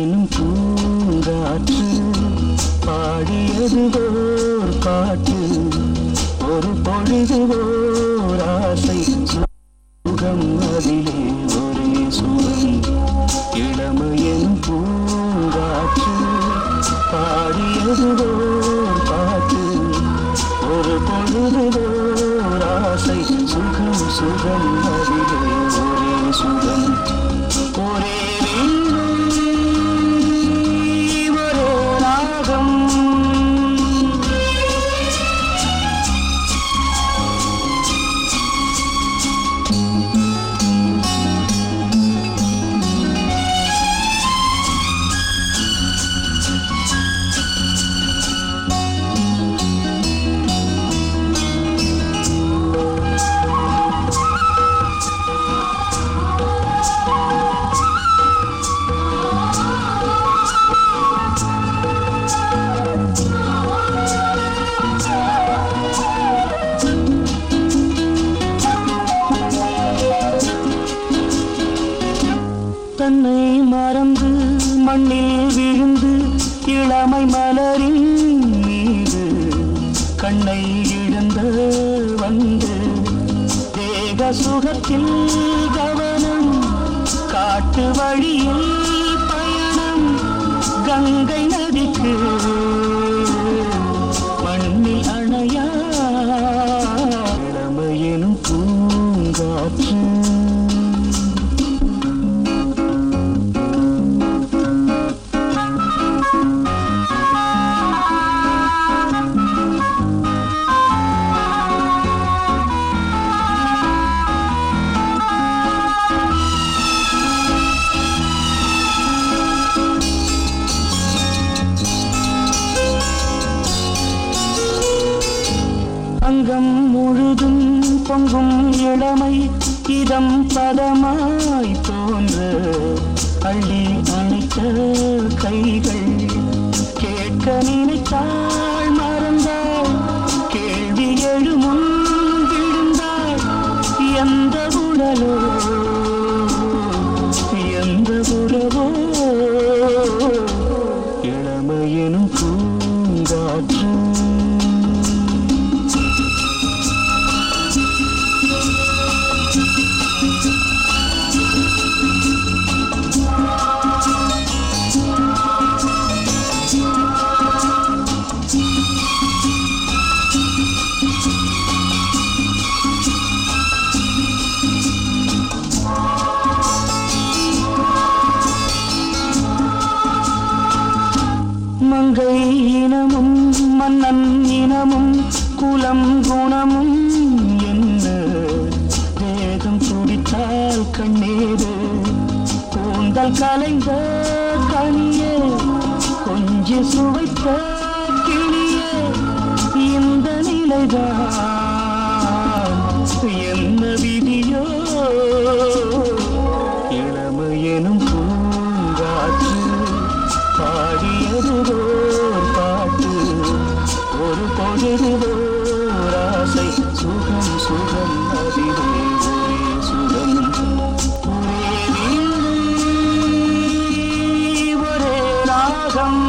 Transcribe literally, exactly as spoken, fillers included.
எனும் பூங்காற்று பாடியது ஓர் பாட்டு ஒரு பொழுது ஓர் ஆசை சுகம் அதிலே ஒரே சுகம் இளமையின் பூங்காற்று பாடியது ஓர் பாட்டு ஒரு பொழுது ஓர் ஆசை சுகம் சுகம் அதிலே ஒரே சுகம் ஒரே தன்னை மறந்து மண்ணில் விழுந்து இளமை மலரின் மீது கண்ணை இழந்த வந்து தேக சுகத்தில் கவனம் காட்டு வழியில் பயணம் கங்கை நதிக்கு மண்ணில் அணையா இளமையெனும் பூங்காற்று அங்கம் முழுதும் பொங்கும் இளமை இதம் பதமாய் தோன்ற அள்ளி அணைத்த கைகள் கேட்க நினைத்தாள் மறந்தாள் கேள்வி எழுமுன் விழுந்தாள் எந்த உடலோ எந்த உறவோ இளமையெனும் பூங்காற்று மங்கை இனமும் மன்னன் இனமும் குலம் குணமும் என்ன தேகம் துடித்தால் கண்ணீரு கூந்தல் கலைந்த கனியே கொஞ்சி சுவைத்த கிளியே இந்த நிலைதான் என்ன விதியோ இளமையெனும் பூங்காற்று பாடியது ஓர் பாட்டு ஒரு பொழுது ஓர் ஆசை சுகம் சுகம் அதிலே ஒரே சுகம் ஒரே வீடு ஒரே ராகம்